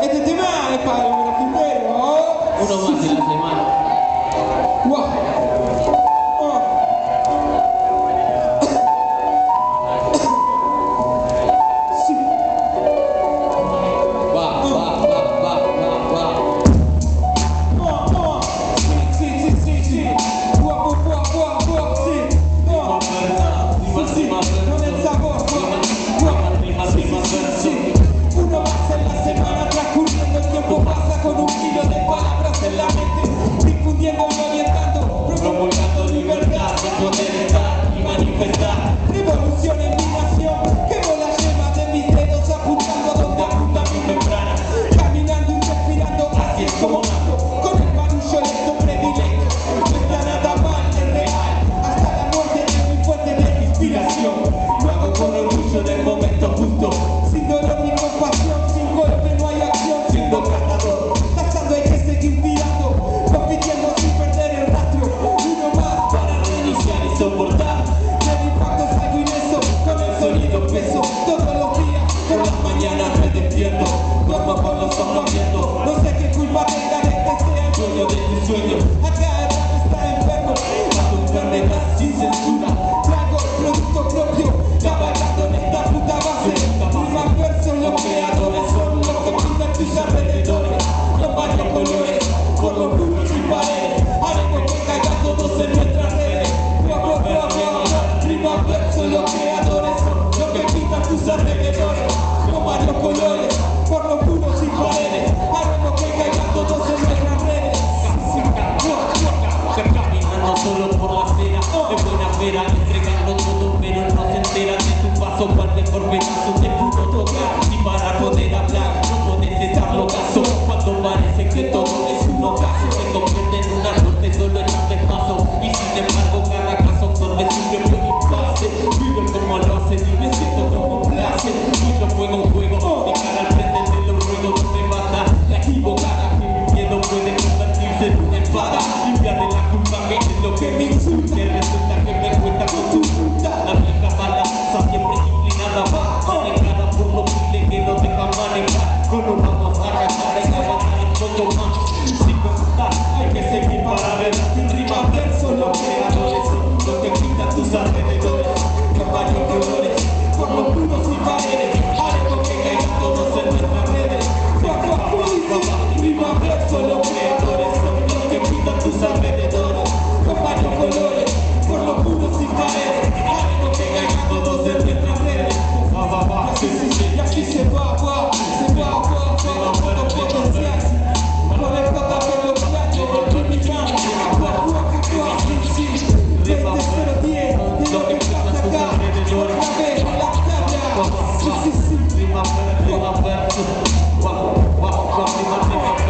Este tema es para los grafiteros. Uno más en la semana. Wow. Revolución en mi nación, quemo la yema de mis dedos apuntando donde apunta mi membrana. Caminando y respirando, así es como nato, con el barullo lento predilecto. No está nada mal, es real, hasta la muerte es mi fuente de inspiración. Lo hago con orgullo del momento justo, sin dolor ni compasión, sin golpe no hay acción, siendo cazador. Cazando hay que seguir tirando, compitiendo sin perder el rastro. Uno más para reiniciar y soportar. Peso todos los días, por las mañanas me despierto, duermo con los ojos abiertos, no sé qué culpa tenga de que sea el dueño de tu sueño. Acá el rap está enfermo, a tu enfermedad sin censura, trago producto propio, cabalgando en esta puta base. Mis versos, los creadores son los que pintan tus alrededores, con varios colores, por los muros y paredes, haremos que caigan todos en nuestras redes. Prima verso, los creadores son tus alrededores, con varios colores, por los muros y paredes, haremos que caigan todos en nuestras redes. Caminando solo por la acera, de buena vera, entregando todo, pero no se entera de tu paso, cual de por pedazo te pudo tocar, y para poder hablar, no puedes estarlo caso, cuando parece que todo es un ocaso, se convierte en una suerte, solo echarte paso, y sin embargo cada caso absorbe su propio impasse, vive como lo hace, dime siento como mucho fuego, de cara al frente de los ruegos donde mata la equivocada, que mi miedo puede convertirse en una espada, limpiar de la culpa que es lo que me insulta, que resulta que me cuenta con su puta, la vieja balanza siempre inclinada va, manejada por los miles que no dejan manejar, no nos vamos a arrancar y aguantar el fondo más, sin contar, hay que seguir para ver, sin rima verso, los creadores son los que pintan tus alrededores, con varios colores, por los muros y paredes, haremos que caigan todos en nuestras redes. Prima verso, los creadores son los que pintan tus alrededores, con varios colores, por los muros y paredes, haremos que caigan todos en nuestras redes. Y así se va, todo potencial, por el total de los platos, por mi plan, desde 0-10, lo que pasa acá, por la vez, la tabla, sí.